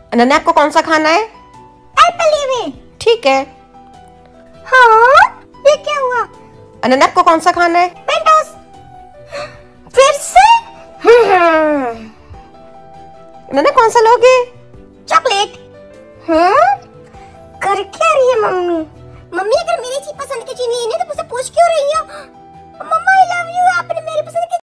अनन्या आपको कौन सा खाना है? एप्पल ये। ठीक है। हाँ ये क्या हुआ? अनन्या आपको कौन सा खाना है? मेंटोस। फिर से? अनन्या कौन सा लोगे? चॉकलेट। कर क्या रही है मम्मी? मम्मी अगर मेरी चीज पसंद की चीज नहीं है तो मुझसे पूछ क्यों रही हो? मम्मा आई लव यू, आपने मेरी पसंद की